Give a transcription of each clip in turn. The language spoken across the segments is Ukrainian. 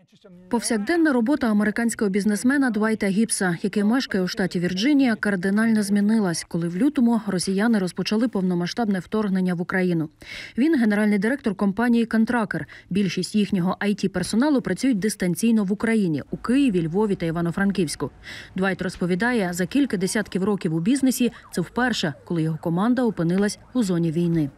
Повсякденна робота американського бізнесмена Двайта Гібса, який мешкає у штаті Вірджинія, кардинально змінилась, коли в лютому росіяни розпочали повномасштабне вторгнення в Україну. Він – генеральний директор компанії «Контракер». Більшість їхнього IT-персоналу працюють дистанційно в Україні – у Києві, Львові та Івано-Франківську. Двайт розповідає, за кілька десятків років у бізнесі це вперше, коли його команда опинилась у зоні війни.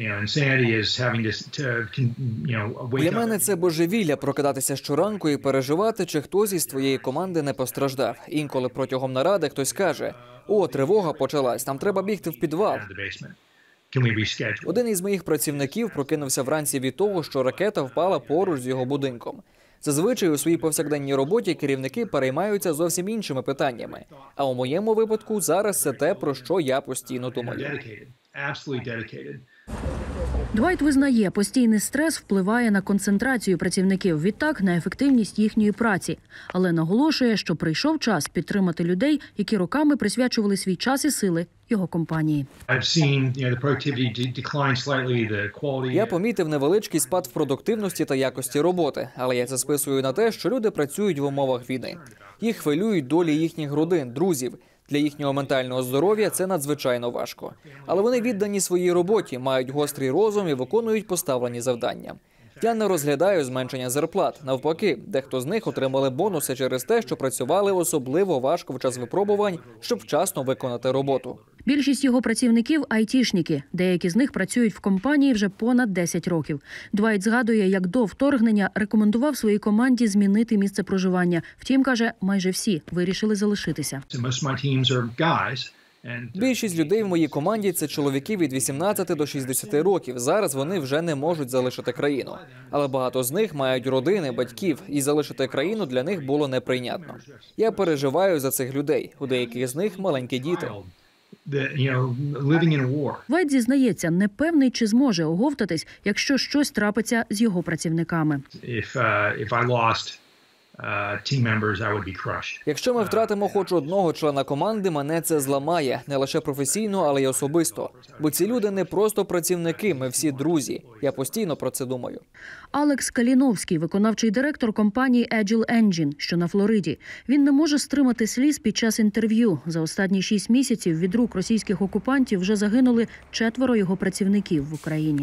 Для мене це божевілля – прокидатися щоранку і переживати, чи хтось із твоєї команди не постраждав. Інколи протягом наради хтось каже: «О, тривога почалась, нам треба бігти в підвал». Один із моїх працівників прокинувся вранці від того, що ракета впала поруч з його будинком. Зазвичай у своїй повсякденній роботі керівники переймаються зовсім іншими питаннями. А у моєму випадку зараз це те, про що я постійно думаю. Двайт визнає, постійний стрес впливає на концентрацію працівників, відтак на ефективність їхньої праці. Але наголошує, що прийшов час підтримати людей, які роками присвячували свій час і сили його компанії. Я помітив невеличкий спад в продуктивності та якості роботи, але я це списую на те, що люди працюють в умовах війни. Їх хвилюють долі їхніх родин, друзів. Для їхнього ментального здоров'я це надзвичайно важко. Але вони віддані своїй роботі, мають гострий розум і виконують поставлені завдання. Я не розглядаю зменшення зарплат. Навпаки, дехто з них отримали бонуси через те, що працювали особливо важко в час випробувань, щоб вчасно виконати роботу. Більшість його працівників – айтішники. Деякі з них працюють в компанії вже понад 10 років. Двайт згадує, як до вторгнення рекомендував своїй команді змінити місце проживання. Втім, каже, майже всі вирішили залишитися. Більшість людей в моїй команді – це чоловіки від 18 до 60 років. Зараз вони вже не можуть залишити країну. Але багато з них мають родини, батьків, і залишити країну для них було неприйнятно. Я переживаю за цих людей. У деяких з них маленькі діти. Двайт зізнається, не певний, чи зможе оговтатись, якщо щось трапиться з його працівниками. Якщо ми втратимо хоч одного члена команди, мене це зламає. Не лише професійно, але й особисто. Бо ці люди не просто працівники, ми всі друзі. Я постійно про це думаю. Алекс Каліновський – виконавчий директор компанії Agile Engine, що на Флориді. Він не може стримати сліз під час інтерв'ю. За останні 6 місяців від рук російських окупантів вже загинули 4 його працівників в Україні.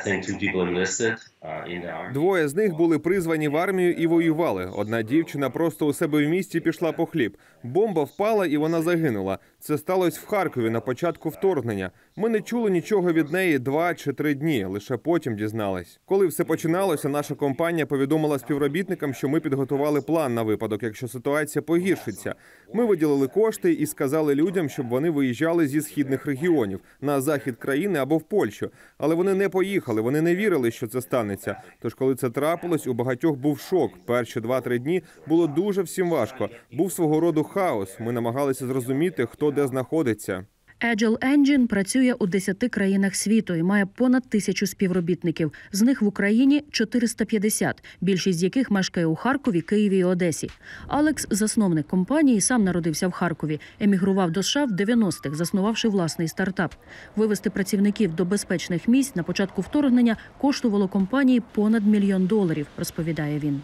Двоє з них були призвані в армію і воювали. Одна дівчина просто у себе в місті пішла по хліб. Бомба впала і вона загинула. Це сталося в Харкові на початку вторгнення. Ми не чули нічого від неї 2 чи 3 дні, лише потім дізнались. Коли все починалося, наша компанія повідомила співробітникам, що ми підготували план на випадок, якщо ситуація погіршиться. Ми виділили кошти і сказали людям, щоб вони виїжджали зі східних регіонів, на захід країни або в Польщу. Але вони не поїхали, вони не вірили, що це станеться. Тож, коли це трапилось, у багатьох був шок. Перші 2-3 дні було дуже всім важко. Був свого роду хаос. Ми намагалися зрозуміти, хто де знаходиться. Agile Engine працює у 10 країнах світу і має понад 1000 співробітників. З них в Україні 450, більшість з яких мешкає у Харкові, Києві і Одесі. Алекс – засновник компанії, сам народився в Харкові. Емігрував до США в 90-х, заснувавши власний стартап. Вивести працівників до безпечних місць на початку вторгнення коштувало компанії понад $1 мільйон, розповідає він.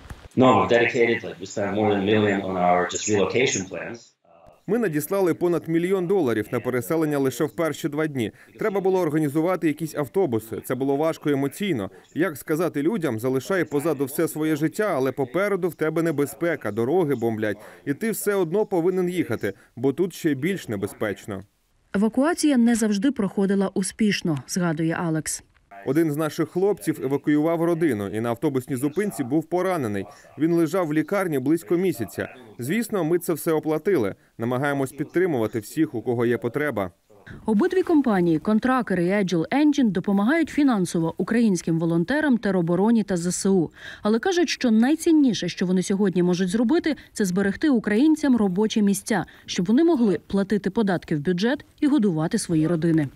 Ми надіслали понад $1 мільйон на переселення лише в перші 2 дні. Треба було організувати якісь автобуси. Це було важко емоційно. Як сказати людям, залишай позаду все своє життя, але попереду в тебе небезпека, дороги бомблять. І ти все одно повинен їхати, бо тут ще більш небезпечно. Евакуація не завжди проходила успішно, згадує Алекс. Один з наших хлопців евакуював родину і на автобусній зупинці був поранений. Він лежав в лікарні близько місяця. Звісно, ми це все оплатили. Намагаємось підтримувати всіх, у кого є потреба. Обидві компанії «Контракер» і Agile Engine допомагають фінансово українським волонтерам, теробороні та ЗСУ. Але кажуть, що найцінніше, що вони сьогодні можуть зробити, це зберегти українцям робочі місця, щоб вони могли платити податки в бюджет і годувати свої родини.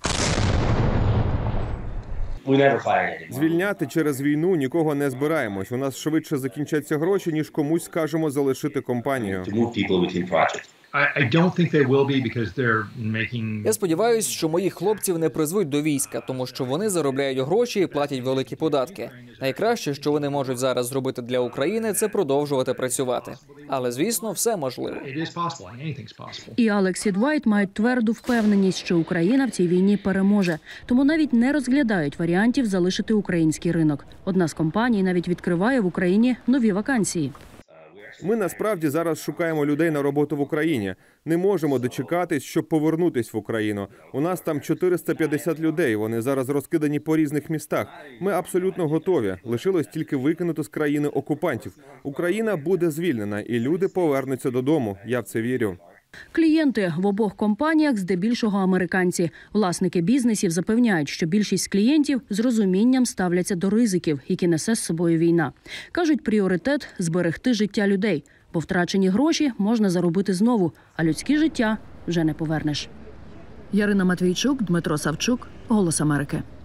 Звільняти через війну нікого не збираємось. У нас швидше закінчаться гроші, ніж комусь скажемо залишити компанію. I don't think they will be because they're making. Я сподіваюся, що моїх хлопців не призвуть до війська, тому що вони заробляють гроші і платять великі податки. Найкраще, що вони можуть зараз зробити для України, це продовжувати працювати. Але, звісно, все можливо. It is possible. Anything's possible. І Алекс і Двайт мають тверду впевненість, що Україна в цій війні переможе. Тому навіть не розглядають варіантів залишити український ринок. Одна з компаній навіть відкриває в Україні нові вакансії. Ми насправді зараз шукаємо людей на роботу в Україні. Не можемо дочекатись, щоб повернутись в Україну. У нас там 450 людей. Вони зараз розкидані по різних містах. Ми абсолютно готові. Лишилось тільки викинути з країни окупантів. Україна буде звільнена, і люди повернуться додому. Я в це вірю. Клієнти в обох компаніях здебільшого американці. Власники бізнесів запевняють, що більшість клієнтів з розумінням ставляться до ризиків, які несе з собою війна. Кажуть, пріоритет – зберегти життя людей, бо втрачені гроші можна заробити знову, а людське життя вже не повернеш. Ярина Матвійчук, Дмитро Савчук, «Голос Америки».